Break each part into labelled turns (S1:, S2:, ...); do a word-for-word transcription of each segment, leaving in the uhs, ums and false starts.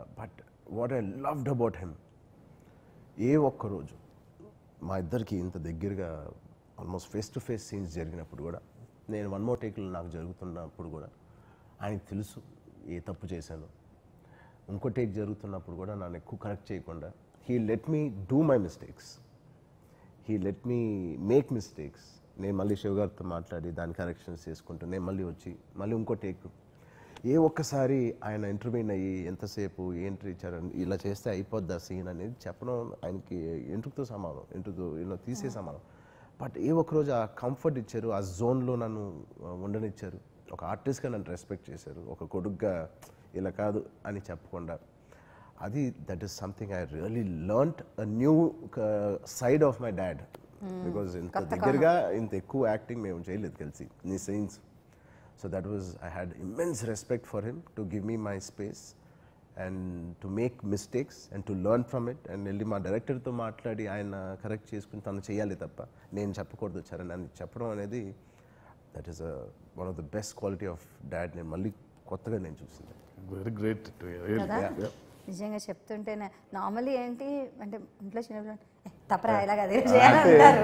S1: But what I loved about him, ఏ ఒక్క రోజు మా ఇద్దరికి ఇంత దగ్గరగా almost face to face scenes జరిగినప్పుడు కూడా, నేను వన్ మోర్ టేక్లు నాకు జరుగుతున్నప్పుడు కూడా ఆయనకు తెలుసు ఏ తప్పు చేశాను. ఇంకో టేక్ జరుగుతున్నప్పుడు కూడా నన్ను ఎక్కువ కరెక్ట్ చేయకుండా he let me do my mistakes, he let me make mistakes. నేను మళ్ళీ శివ గారితో మాట్లాడి దాని కరెక్షన్స్ చేసుకుంటూ నేను మళ్ళీ వచ్చి మళ్ళీ ఇంకో టేక్. ఏ ఒక్కసారి ఆయన ఇంటర్వ్యూన్ అయ్యి ఎంతసేపు ఏంటి ఇచ్చారు ఇలా చేస్తే అయిపోద్ది ఆ సీన్ అనేది చెప్పడం ఆయనకి ఎంటుకతో సమానం, ఎంటుతో ఇలా తీసే సమానం. బట్ ఏ ఒక్కరోజు ఆ కంఫర్ట్ ఇచ్చారు, ఆ జోన్లో నన్ను ఉండనిచ్చారు, ఒక ఆర్టిస్ట్గా నన్ను రెస్పెక్ట్ చేశారు, ఒక కొడుగ్గా ఇలా కాదు అని చెప్పకుండా. అది that is something I really learned a new side of my dad. Because ఇంత దగ్గరగా ఇంత ఎక్కువ యాక్టింగ్ మేము చేయలేదు కలిసి నీ scenes. So that was, I had immense respect for him to give me my space and to make mistakes and to learn from it. And వెళ్ళి మా డైరెక్టర్తో మాట్లాడి ఆయన కరెక్ట్ చేసుకుని తను చేయాలి తప్ప నేను చెప్పకూడదు చరణ్ అని చెప్పడం అనేది that is one of the best quality of dad. నేను మళ్ళీ కొత్తగా నేను చూసింది.
S2: Very great.
S3: నిజంగా చెప్తుంటేనే నార్మల్లీ ఏంటి అంటే ఇంట్లో చిన్న తప్పరా ఇలాగ అదే చేయాలంటారు,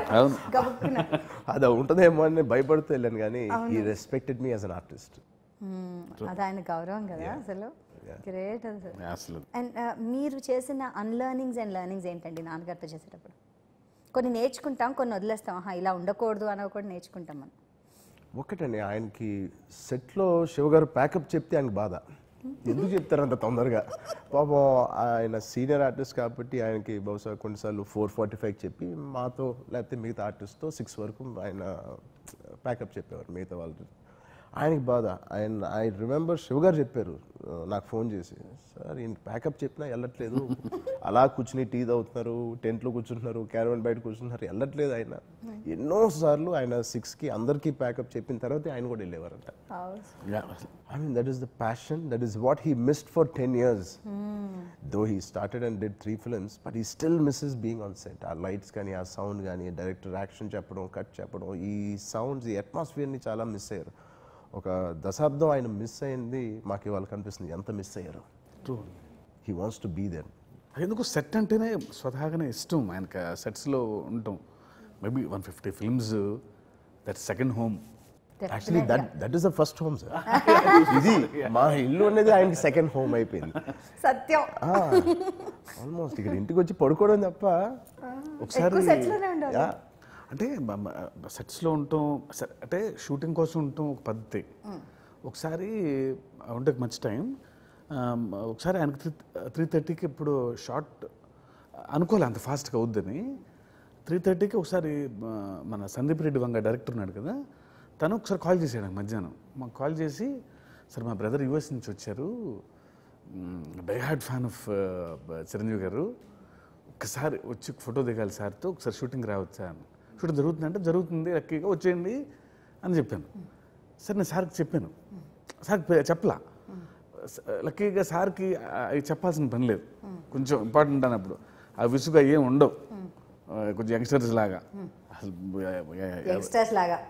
S1: అది ఉంటుందేమో అని భయపడుతూ వెళ్ళాను, కానీ ఈ respected me as an artist.
S3: అది ఆయన గౌరవం కదా అసలు. గ్రేట్
S2: అసలు.
S3: అండ్ మీరు చేసిన అన్లర్నింగ్స్ అండ్ లర్నింగ్స్ ఏంటండి నాన్నగారితో చేసేటప్పుడు? కొన్ని నేర్చుకుంటాం, కొన్ని వదిలేస్తాం, ఆహా ఇలా ఉండకూడదు అని కూడా నేర్చుకుంటాం మనం.
S1: ఒకటండి, ఆయనకి సెట్లో శివగారు ప్యాకప్ చెప్తే ఆయనకి బాధ, ఎందుకు చెప్తారు అంత తొందరగా. పాపం ఆయన సీనియర్ ఆర్టిస్ట్ కాబట్టి ఆయనకి బహుశా కొన్నిసార్లు ఫోర్ ఫార్టీ ఫైవ్ చెప్పి మాతో లేకపోతే మిగతా ఆర్టిస్ట్తో సిక్స్ వరకు ఆయన ప్యాకప్ చెప్పేవారు మిగతా వాళ్ళు. ఆయనకి బాధ. ఆయన ఐ రిమెంబర్ శివగారు చెప్పారు నాకు ఫోన్ చేసి, సార్ ఈయన ప్యాకప్ చెప్పినా వెళ్ళట్లేదు, అలా కూర్చుని టీ తాగుతున్నారు, టెంట్లో కూర్చుంటున్నారు, క్యారవన్ బయట కూర్చుంటున్నారు, వెళ్ళట్లేదు ఆయన. ఎన్నోసార్లు ఆయన సిక్స్కి అందరికీ ప్యాకప్ చెప్పిన తర్వాత ఆయన కూడా వెళ్ళేవారంట. I mean, that is the passion, that is what he missed for ten years. Hmm. Though he started and did three films, but he still misses being on set. Our lights gaani, our sound gaani, director action cheppadam, cut cheppadam, ee sounds, ee atmosphere ni chaala miss ayyaru. Oka dasabdam ayana miss ayindi maaku ivalu kanipistundi enta miss ayyaru.
S2: True.
S1: He wants to be there.
S2: ఎందుకు set అంటేనే స్వతహాగానే ఇష్టం ఆయనకి. సెట్స్లో ఉంటాం maybe one fifty films, that second home.
S1: Actually that that is the first home sir. ఇది మా ఇల్లు అనేది ఆయనకి సెకండ్ హోమ్ అయిపోయింది.
S3: సత్యం.
S1: ఆల్మోస్ట్ ఇక్కడ ఇంటికి వచ్చి పడుకోవడం తప్ప ఒకసారి
S2: అంటే సెట్స్లో ఉంటాం, అంటే షూటింగ్ కోసం ఉంటాం ఒక పద్ధతి. ఒకసారి ఉంటే మంచి టైం, ఒకసారి ఆయనకి త్రీ త్రీ థర్టీకి ఇప్పుడు షార్ట్ అనుకోలే అంత ఫాస్ట్గా అవుద్దని. త్రీ థర్టీకి ఒకసారి మన సందీప్ రెడ్డి వంగ డైరెక్టర్ ఉన్నాడు కదా, తను ఒకసారి కాల్ చేశాడు మధ్యాహ్నం. మాకు కాల్ చేసి, సార్ మా బ్రదర్ యూఎస్ నుంచి వచ్చారు, డైహార్డ్ ఫ్యాన్ ఆఫ్ చిరంజీవి గారు, ఒక్కసారి వచ్చి ఫోటో దిగాలి సార్తో, ఒకసారి షూటింగ్ రావచ్చా అని. షూటింగ్ జరుగుతుందంటే జరుగుతుంది, లక్కీగా వచ్చేయండి అని చెప్పాను. సరే నేను సార్కి చెప్పాను, సార్కి చెప్పలా. లక్కీగా సార్కి అవి చెప్పాల్సిన పని లేదు, కొంచెం ఇంపార్టెంట్ అన్నప్పుడు ఆ విసుగు ఏం ఉండవు, కొంచెం యంగ్స్టర్స్ లాగా.
S3: యంగ్స్టర్స్ లాగా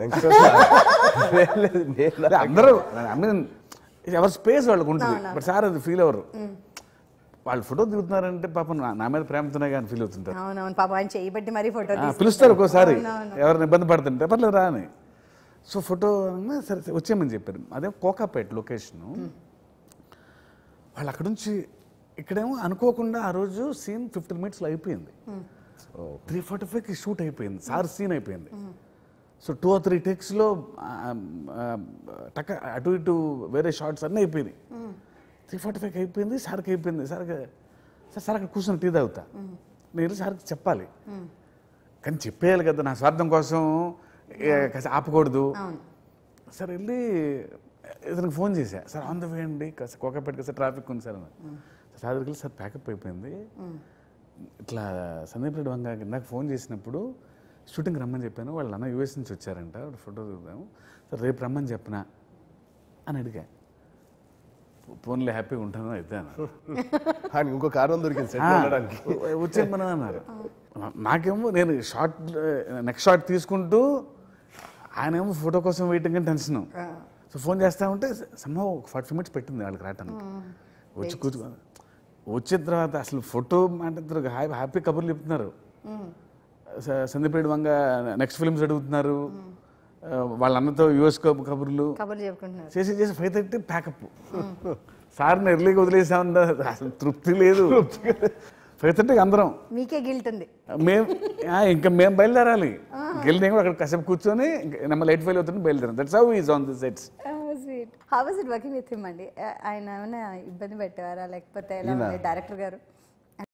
S2: అందరూ ఎవరి స్పేస్ వాళ్ళకు ఉంటుంది, బట్ సార్ అది ఫీల్ అవ్వరు. వాళ్ళు ఫోటో దిగుతున్నారంటే పాపం నా మీద ప్రేమతోనే కానీ ఫీల్ అవుతుంటారు. పిలుస్తారు ఒక్కోసారి ఎవరిని ఇబ్బంది పడుతుంటే, పర్లేదు రా అని. సో ఫోటో సరే వచ్చేయమని చెప్పారు. అదే కోకాపేట లొకేషను. వాళ్ళు అక్కడ నుంచి ఇక్కడేమో అనుకోకుండా ఆ రోజు సీన్ ఫిఫ్టీన్ మినిట్స్లో అయిపోయింది, త్రీ ఫార్టీ ఫైవ్కి షూట్ అయిపోయింది, సార్ సీన్ అయిపోయింది. సో టూ ఆర్ త్రీ టేక్స్లో టక్క అటు ఇటు వేరే షార్ట్స్ అన్నీ అయిపోయినాయి. త్రీ ఫార్టీ ఫైవ్కి అయిపోయింది, సార్కి అయిపోయింది. సార్కి సార్ సార్ అక్కడ కూర్చొని టీ తాగుతా, నేను సార్కి చెప్పాలి, కానీ చెప్పేయాలి కదా, నా స్వార్థం కోసం ఆపకూడదు. సార్ వెళ్ళి ఇతనికి ఫోన్ చేశా, సార్ ఆన్ ద వే అండి, కోకాపేటకి సార్ ట్రాఫిక్ ఉంది సార్ అని. సార్ దగ్గరికి సార్ ప్యాకప్ అయిపోయింది, ఇట్లా సందీప్ రెడ్డి వంగ నాకు ఫోన్ చేసినప్పుడు షూటింగ్ రమ్మని చెప్పాను, వాళ్ళు అన్న యూఎస్ నుంచి వచ్చారంట, ఫోటో దిగుదాము సార్, రేపు రమ్మని చెప్పనా అని అడిగా. ఫోన్లో హ్యాపీగా ఉంటాను అయితే అన్నారు.
S1: ఇంకో కారణం దొరికింది
S2: వచ్చేమని అన్నారు. నాకేమో నేను షార్ట్ నెక్స్ట్ షార్ట్ తీసుకుంటూ ఆయనేమో ఫోటో కోసం వెయిటింగ్ అని టెన్షన్. సో ఫోన్ చేస్తా ఉంటే సమ్హౌ ఒక ఫార్టీ మినిట్స్ పెట్టింది వాళ్ళకి రావటానికి. వచ్చి కూర్చో వచ్చిన తర్వాత అసలు ఫోటో మాట్లాడుతారు, హ్యాపీ హ్యాపీ కబుర్లు చెప్తున్నారు. స- సందీప్ వంగ నెక్స్ట్ ఫిల్మ్స్ అడుగుతున్నారు, ఆ, వాళ్ళ అన్నతో యుఎస్ కబుర్లు
S3: కబుర్లు చెప్పుకుంటున్నారు.
S2: చేసి చేసి ఫైవ్ థర్టీ ప్యాకప్. సార్ని ఎర్లీగా వదిలేసామన్నా అసలు తృప్తి లేదు. ఫైవ్ థర్టీకి అందరం
S3: మీకే గిల్ట్ ఉంది.
S2: మేము ఇంకా మేము బయలుదేరాలి. గెలిని కూడా అక్కడ కాసేపు కూర్చొని నెమ్మ లైట్ ఫెయిల్ అవుతుంది, బయలుదేరాం. That's how is on the sets.
S3: Sweet. How was it working with him అండి? ఆయన ఏమైనా ఇబ్బంది పెట్టేవారా లేకపోతే ఎలా ఉంది డైరెక్టర్ గారు?